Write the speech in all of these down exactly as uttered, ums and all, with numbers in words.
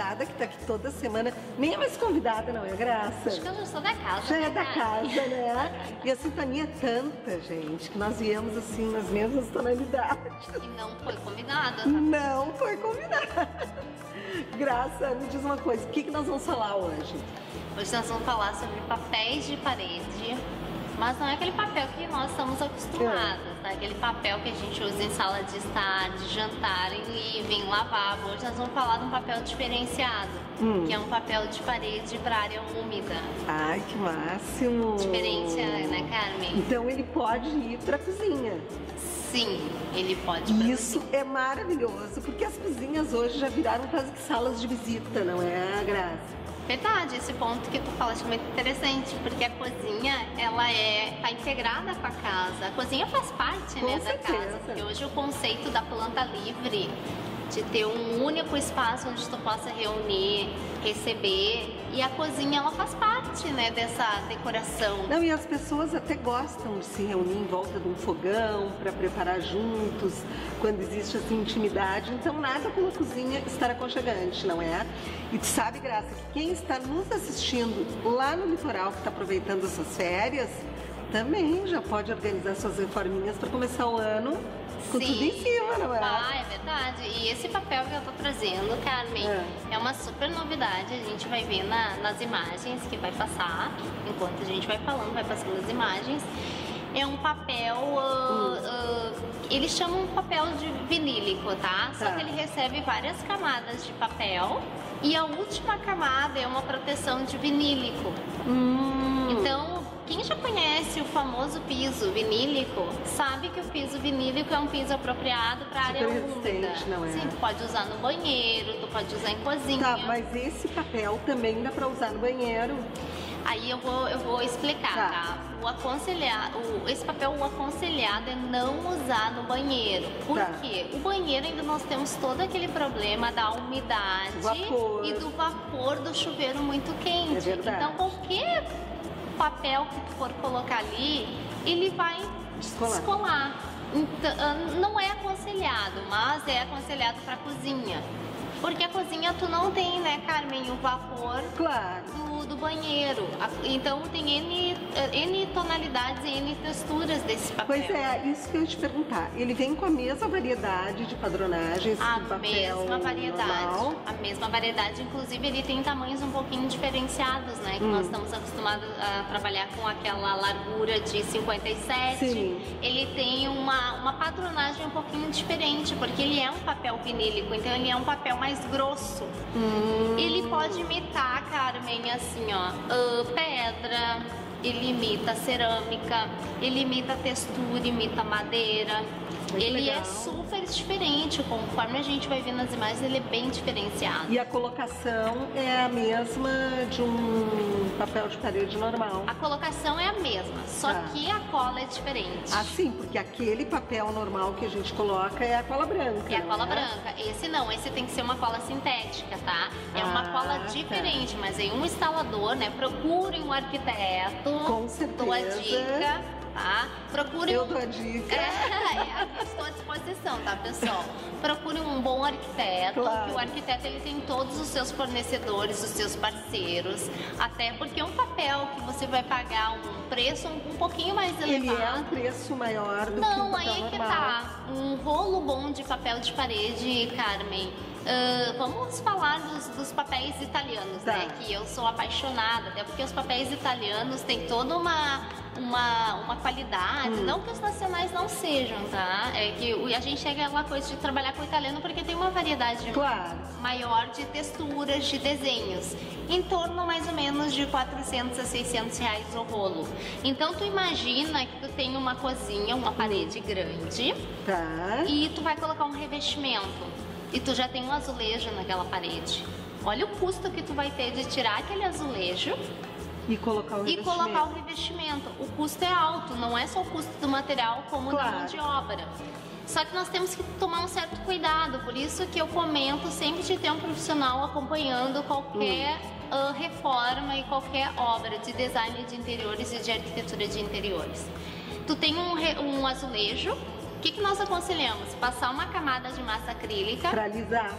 convidada que tá aqui toda semana. Nem é mais convidada, não é, Graça? Acho que eu já sou da casa. Já é né, da Karen? casa, né? E a sintonia é tanta, gente, que nós viemos assim nas mesmas tonalidades. E não foi convidada, tá? Não foi convidada. Graça, me diz uma coisa, o que, que nós vamos falar hoje? Hoje nós vamos falar sobre papéis de parede, mas não é aquele papel que nós estamos acostumados, tá? Aquele papel que a gente usa em sala de estar, de jantar, em living, em lavabo. Hoje nós vamos falar de um papel diferenciado, hum. que é um papel de parede para área úmida. Ai, que máximo! Diferente, né, Carmen? Então ele pode ir para a cozinha. Sim, ele pode ir pra Isso cozinha. é maravilhoso, porque as cozinhas hoje já viraram quase que salas de visita, não é, Graça? Verdade, esse ponto que tu falaste é muito interessante, porque a cozinha, ela é, tá integrada com a casa. A cozinha faz parte, Com né, da certeza. casa, porque hoje o conceito da planta livre, de ter um único espaço onde tu possa reunir, receber, e a cozinha, ela faz parte, né, dessa decoração. Não, e as pessoas até gostam de se reunir em volta de um fogão para preparar juntos, quando existe essa intimidade. Então nada como a cozinha estar aconchegante, não é? E tu sabe, Graça, que quem está nos assistindo lá no litoral, que está aproveitando essas férias, também já pode organizar suas reforminhas para começar o ano com Sim. tudo em cima, não é? Ah, é verdade. E esse papel que eu tô trazendo, Carmen, É. é uma super novidade. A gente vai ver na, nas imagens que vai passar, enquanto a gente vai falando, vai passando as imagens. É um papel, uh, uh, eles chamam papel de vinílico, tá? Só Tá. que ele recebe várias camadas de papel e a última camada é uma proteção de vinílico. Hum. Então, quem já conhece o famoso piso vinílico, sabe que o piso vinílico é um piso apropriado para área Super úmida. resistente, não é? Sim, tu pode usar no banheiro, tu pode usar em cozinha. Tá, mas esse papel também dá para usar no banheiro. Aí eu vou, eu vou explicar, Tá. tá? O aconselhar, o, esse papel, o aconselhado é não usar no banheiro. Por Tá. quê? O banheiro ainda nós temos todo aquele problema da umidade Vapor. e do vapor do chuveiro muito quente. É verdade. Então qualquer papel que tu for colocar ali, ele vai Descolar. descolar. Então, ah, não é aconselhado, mas é aconselhado para cozinha. Porque a cozinha tu não tem, né, Carmen, o vapor Claro. do, do banheiro. A- Então tem N, eh, N tonalidades e N texturas desse papel. Pois é, isso que eu ia te perguntar. Ele vem com a mesma variedade de padronagens A do papel mesma variedade. normal? A mesma variedade, inclusive ele tem tamanhos um pouquinho diferenciados, né? Que nós estamos acostumados a trabalhar com aquela largura de cinquenta e sete. Sim. Ele tem uma, uma padronagem um pouquinho diferente, porque ele é um papel vinílico, então ele é um papel mais grosso. Hum. Ele pode imitar, Carmen, assim, ó, ah, pedra, ele imita cerâmica, ele imita textura, imita madeira. Muito ele legal. é super diferente, conforme a gente vai ver nas imagens, ele é bem diferenciado. E a colocação é a mesma de um papel de parede normal. A colocação é a mesma, só Tá. que a cola é diferente. Ah, sim, porque aquele papel normal que a gente coloca é a cola branca. É a não cola branca. Esse não, esse tem que ser uma cola sintética, tá? É uma Ah, cola tá. diferente, mas aí um instalador, né? Procure um arquiteto. Com certeza. Dou a dica, tá? Procure Eu um... dou a dica. É, aqui estou à disposição, tá, pessoal? Procure um bom arquiteto, Claro. que o arquiteto ele tem todos os seus fornecedores, os seus parceiros, até porque um papel que você vai pagar um preço um, um pouquinho mais Ele é um elevado. preço maior do que um Não, papel aí é que normal. tá. Um rolo bom de papel de parede, Carmen. Ah, vamos falar dos, dos papéis italianos, Tá. né? Que eu sou apaixonada, até porque os papéis italianos têm toda uma, uma, uma qualidade, Hum. não que os nacionais não sejam, tá? É que o- a gente chega aquela coisa de trabalhar com o italiano porque tem uma variedade Claro. maior de texturas, de desenhos, em torno mais ou menos de quatrocentos a seiscentos reais o rolo. Então tu imagina que tu tem uma cozinha, uma parede grande Tá. e tu vai colocar um revestimento e tu já tem um azulejo naquela parede. Olha o custo que tu vai ter de tirar aquele azulejo E colocar o e revestimento. colocar o revestimento. O custo é alto, não é só o custo do material como da Claro. mão de obra. Só que nós temos que tomar um certo cuidado, por isso que eu comento sempre de ter um profissional acompanhando qualquer Hum. ah, reforma e qualquer obra de design de interiores e de arquitetura de interiores. Tu tem um, re- um azulejo, o que, que nós aconselhamos? Passar uma camada de massa acrílica Pra alisar.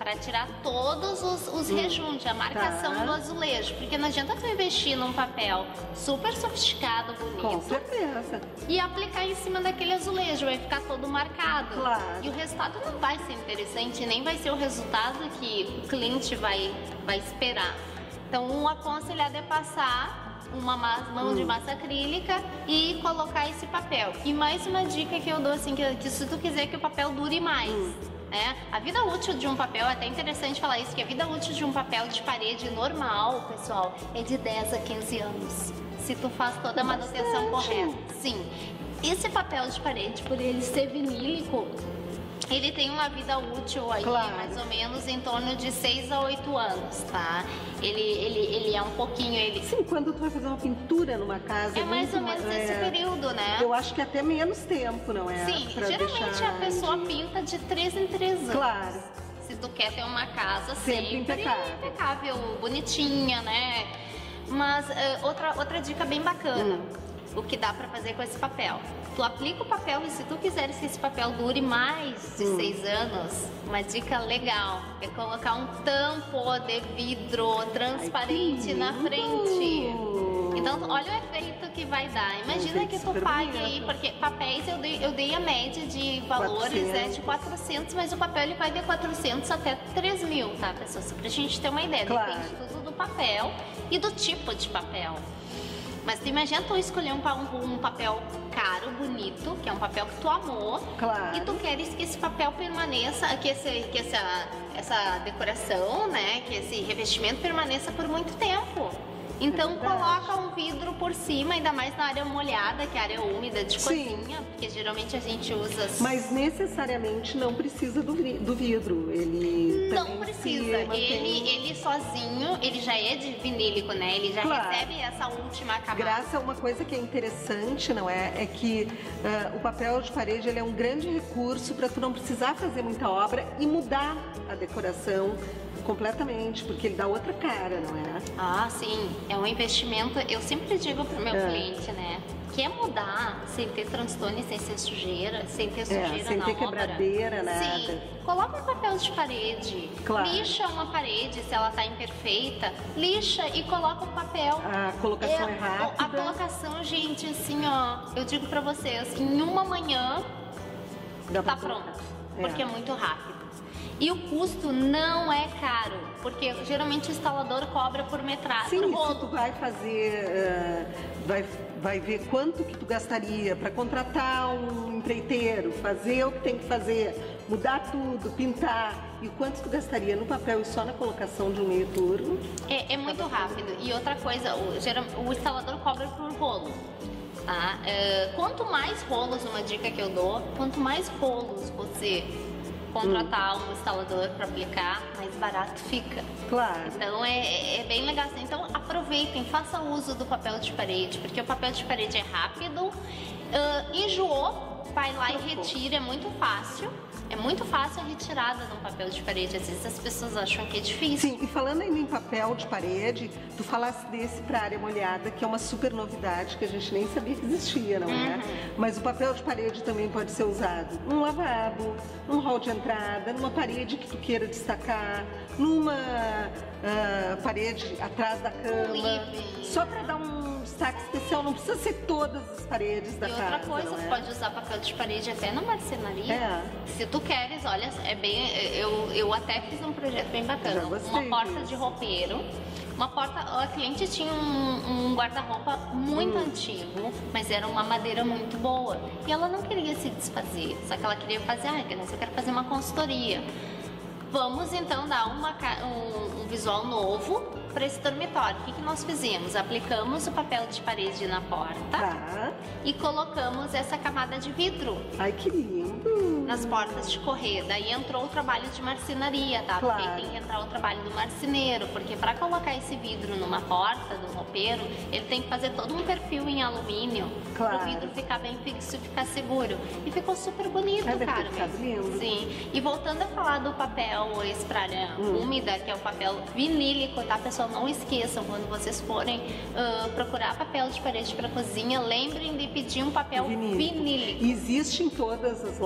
para tirar todos os, os hum, rejuntos, a marcação tá. do azulejo, porque não adianta tu investir num papel super sofisticado, bonito, com certeza, e aplicar em cima daquele azulejo, vai ficar todo marcado, claro. E o resultado não vai ser interessante, nem vai ser o resultado que o cliente vai, vai esperar. Então, um aconselhado é passar uma mão hum. de massa acrílica e colocar esse papel. E mais uma dica que eu dou, assim, que, que se tu quiser que o papel dure mais, hum. né? A vida útil de um papel, é até interessante falar isso, que a vida útil de um papel de parede normal, pessoal, é de dez a quinze anos. Se tu faz toda a manutenção correta. Sim. Esse papel de parede, por ele ser vinílico, ele tem uma vida útil aí, claro. mais ou menos em torno de seis a oito anos, tá? Ele, ele, ele é um pouquinho... Ele... Sim, quando tu vai fazer uma pintura numa casa... É, é mais ou menos é... esse período, né? Eu acho que até menos tempo, não é? Sim, pra geralmente a pessoa de... pinta de três em três anos. Claro. Se tu quer ter uma casa sempre, sempre impecável. impecável, bonitinha, né? Mas uh, outra, outra dica bem bacana, hum. o que dá pra fazer com esse papel. Tu aplica o papel e se tu quiseres que esse papel dure mais de hum. seis anos, uma dica legal é colocar um tampo de vidro transparente Ai, na frente. Então, olha o efeito que vai dar. Imagina que tu pague aí, porque papéis eu dei, eu dei a média de valores quatrocentos. É de quatrocentos, mas o papel ele vai de quatrocentos até três mil, tá, pessoal? Só pra gente ter uma ideia. Claro. Depende tudo do papel e do tipo de papel. Mas tu imagina tu escolher um, um, um papel caro, bonito, que é um papel que tu amou, claro. e tu queres que esse papel permaneça, que, esse, que essa, essa decoração, né, que esse revestimento permaneça por muito tempo. Então é coloca um vidro por cima, ainda mais na área molhada, que é a área úmida de Sim. cozinha, porque geralmente a gente usa... Mas necessariamente não precisa do, do vidro, ele Não precisa, ele, ele sozinho, ele já é de vinílico, né? Ele já claro. recebe essa última camada. Graças a uma coisa que é interessante, não é? É que uh, o papel de parede ele é um grande recurso para tu não precisar fazer muita obra e mudar a decoração completamente, porque ele dá outra cara, não é? Ah, sim. É um investimento, eu sempre digo pro meu é. cliente, né? Quer mudar sem ter transtorno e sem ter sujeira, sem ter sujeira é, sem na ter obra. quebradeira, nada. Sim. Coloca um papel de parede, claro. lixa uma parede se ela tá imperfeita, lixa e coloca um papel. A colocação é, é rápida. A colocação, gente, assim, ó, eu digo pra vocês, em uma manhã Dá tá pra pronto, é. porque é muito rápido. E o custo não é caro, porque geralmente o instalador cobra por metragem. Sim, por se tu vai fazer, uh, vai, vai ver quanto que tu gastaria para contratar um empreiteiro, fazer o que tem que fazer, mudar tudo, pintar, e o quanto tu gastaria no papel e só na colocação de um meio turno. É, é muito rápido. E outra coisa, o, geral, o instalador cobra por rolo. Tá? Uh, quanto mais rolos, uma dica que eu dou, quanto mais rolos você contratar hum. um instalador para aplicar, mais barato fica. Claro. Então é, é bem legal. Então aproveitem, façam uso do papel de parede, porque o papel de parede é rápido, uh, enjoou, vai lá e retira, é muito fácil. É muito fácil a retirada de um papel de parede. Às vezes as pessoas acham que é difícil. Sim, e falando ainda em papel de parede, tu falasse desse para área molhada, que é uma super novidade que a gente nem sabia que existia, não é? Uhum. Mas o papel de parede também pode ser usado num lavabo, num hall de entrada, numa parede que tu queira destacar, numa uh, parede atrás da cama. Livre. Só para dar um destaque especial, não precisa ser todas as paredes da casa. E outra coisa, não é? Tu pode usar papel de parede até na marcenaria. É. Se tu queres, olha, é bem. Eu, eu até fiz um projeto bem bacana. Já gostei uma porta disso. de roupeiro. Uma porta. A cliente tinha um, um guarda-roupa muito hum. antigo, mas era uma madeira muito boa. E ela não queria se desfazer. Só que ela queria fazer, ah, eu quero fazer uma consultoria. Vamos então dar uma, um, um visual novo para esse dormitório. O que, que nós fizemos? Aplicamos o papel de parede na porta tá. e colocamos essa camada de vidro. Ai, que lindo! Nas portas de correr. Daí entrou o trabalho de marcenaria, tá? Claro. Porque tem que entrar o trabalho do marceneiro, porque para colocar esse vidro numa porta do roupeiro, ele tem que fazer todo um perfil em alumínio claro. para o vidro ficar bem fixo e ficar seguro. E ficou super bonito, é, cara. Lindo. Sim. E voltando a falar do papel esse para área hum. úmida, que é o papel vinílico, tá, pessoal? Não esqueçam, quando vocês forem uh, procurar papel de parede para cozinha, lembrem de pedir um papel vinílico. vinílico. Existe em todas as lojas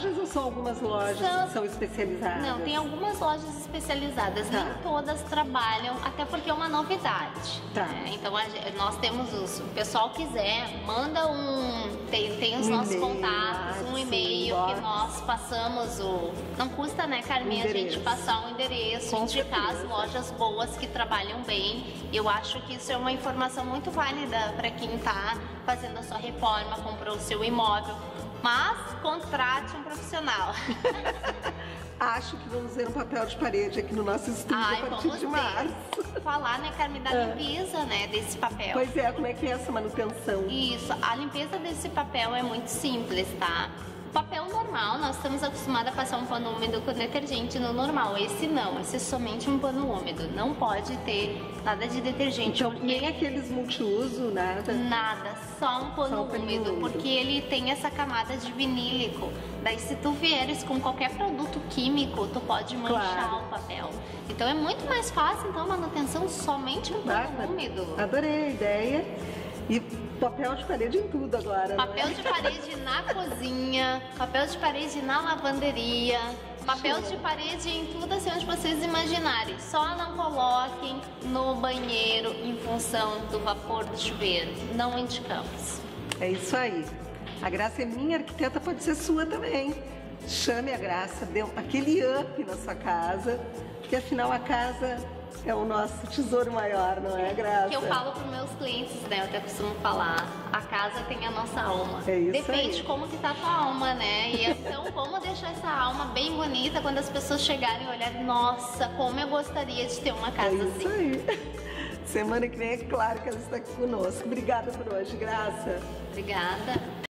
lojas ou são algumas lojas São- que são especializadas? Não, tem algumas lojas especializadas, Tá. nem todas trabalham, até porque é uma novidade. Tá. né? Então a gen- nós temos os, se o pessoal quiser, manda um, tem, tem os Um nossos e-mail, contatos, um WhatsApp, e-mail inbox. que nós passamos o. Não custa, né, Carminha, a gente Endereço. passar um endereço, Com indicar as certeza. lojas boas que trabalham bem. Eu acho que isso é uma informação muito válida para quem está fazendo a sua reforma, comprou o seu imóvel. Mas contrate um profissional. Acho que vamos ver um papel de parede aqui no nosso estúdio Ai, a partir vamos de ver. março. Falar, né, Carmen, da É. limpeza, né, desse papel. Pois é, como é que é essa manutenção? Isso, a limpeza desse papel é muito simples, tá? Papel normal, nós estamos acostumados a passar um pano úmido com detergente no normal. Esse não, esse é somente um pano úmido. Não pode ter nada de detergente. Então, porque nem aqueles multiuso, nada. Nada, só um pano Só um pano úmido, úmido. porque ele tem essa camada de vinílico. Daí se tu vieres com qualquer produto químico, tu pode manchar Claro. o papel. Então é muito mais fácil, então, a manutenção somente um pano Bárbara, úmido. adorei a ideia. E papel de parede em tudo agora, Papel não é? de parede na cozinha, papel de parede na lavanderia, papel Show. de parede em tudo assim onde vocês imaginarem. Só não coloquem no banheiro em função do vapor do chuveiro. Não indicamos. É isso aí. A Graça é minha, arquiteta pode ser sua também. Chame a Graça, dê aquele up na sua casa, porque afinal a casa é o nosso tesouro maior, não é, Graça? Que eu falo para meus clientes, né? Eu até costumo falar, a casa tem a nossa alma. É isso Depende aí. como que tá a tua alma, né? E então, como deixar essa alma bem bonita quando as pessoas chegarem e olharem, nossa, como eu gostaria de ter uma É casa isso assim. aí. Semana que vem é claro que ela está aqui conosco. Obrigada por hoje, Graça. Obrigada.